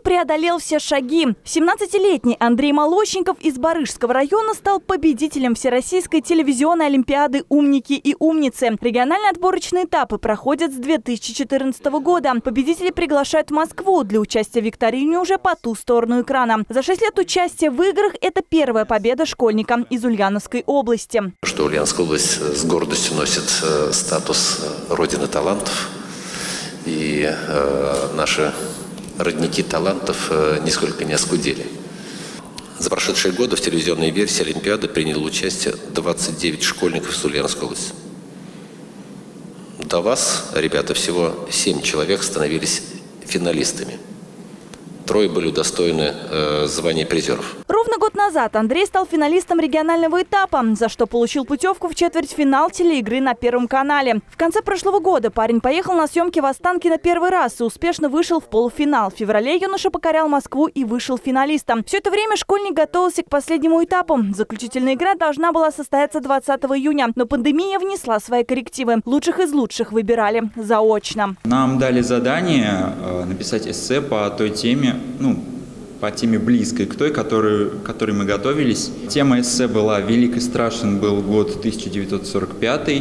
преодолел все шаги. 17-летний Андрей Молощенков из Барышского района стал победителем Всероссийской телевизионной олимпиады «Умники и умницы». Региональные отборочные этапы проходят с 2014 года. Победители приглашают в Москву для участия в викторине уже по ту сторону экрана. За 6 лет участия в играх – это первая победа школьника из Ульяновской области. Что Ульяновская область с гордостью носит статус родины талантов. И наши родники талантов нисколько не оскудели. За прошедшие годы в телевизионной версии Олимпиады приняло участие 29 школьников из Ульяновской области. До вас, ребята, всего 7 человек становились финалистами. 3 были удостоены звания призеров. Ровно год назад Андрей стал финалистом регионального этапа, за что получил путевку в четвертьфинал телеигры на Первом канале. В конце прошлого года парень поехал на съемки в Останкино первый раз и успешно вышел в полуфинал. В феврале юноша покорял Москву и вышел финалистом. Все это время школьник готовился к последнему этапу. Заключительная игра должна была состояться 20 июня, но пандемия внесла свои коррективы. Лучших из лучших выбирали заочно. Нам дали задание написать эссе по той теме, по теме близкой к той, к которой мы готовились. Тема эссе была «Велик и страшен был год 1945»,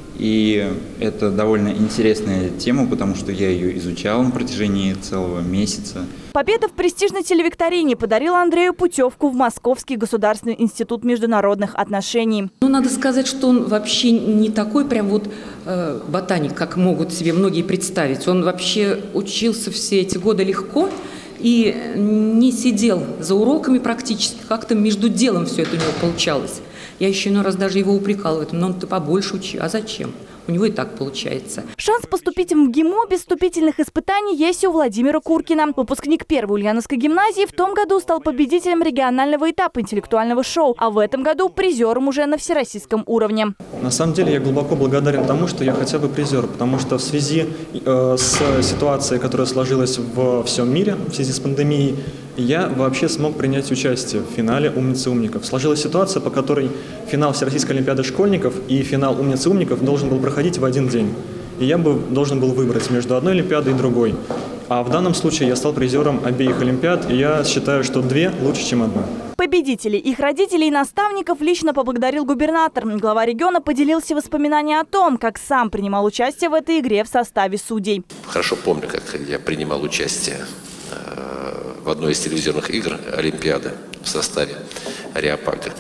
и это довольно интересная тема, потому что я ее изучал на протяжении целого месяца. Победа в престижной телевикторине подарила Андрею путевку в Московский государственный институт международных отношений. Надо сказать, что он вообще не такой прям ботаник, как могут себе многие представить. Он вообще учился все эти годы легко и не сидел за уроками практически. Как-то между делом все это у него получалось. Я еще иной раз даже его упрекала в этом, но он-то побольше учил. А зачем? У него и так получается. Шанс поступить в МГИМО без вступительных испытаний есть у Владимира Куркина. Выпускник первой Ульяновской гимназии в том году стал победителем регионального этапа интеллектуального шоу, а в этом году призером уже на всероссийском уровне. На самом деле я глубоко благодарен тому, что я хотя бы призер, потому что в связи с ситуацией, которая сложилась во всем мире, в связи с пандемией, я вообще смог принять участие в финале «Умницы и умников». Сложилась ситуация, по которой финал Всероссийской олимпиады школьников и финал «Умницы и умников» должен был проходить в один день. И я должен был выбрать между одной олимпиадой и другой. А в данном случае я стал призером обеих олимпиад, и я считаю, что 2 лучше, чем 1. Победителей, их родителей и наставников лично поблагодарил губернатор. Глава региона поделился воспоминаниями о том, как сам принимал участие в этой игре в составе судей. Хорошо помню, как я принимал участие в одной из телевизионных игр Олимпиады в составе Ареопага.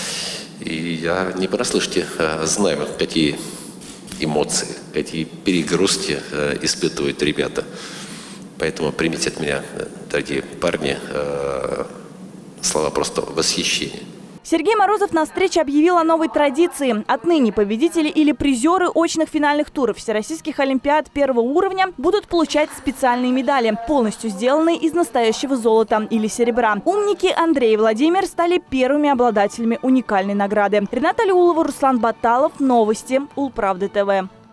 И я не понаслышке знаю, какие эмоции, какие перегрузки испытывают ребята. Поэтому примите от меня, дорогие парни, слова просто восхищения. Сергей Морозов на встрече объявил о новой традиции. Отныне победители или призеры очных финальных туров всероссийских олимпиад первого уровня будут получать специальные медали, полностью сделанные из настоящего золота или серебра. Умники Андрей и Владимир стали первыми обладателями уникальной награды. Рената Алиулова, Руслан Баталов. Новости Улправды ТВ.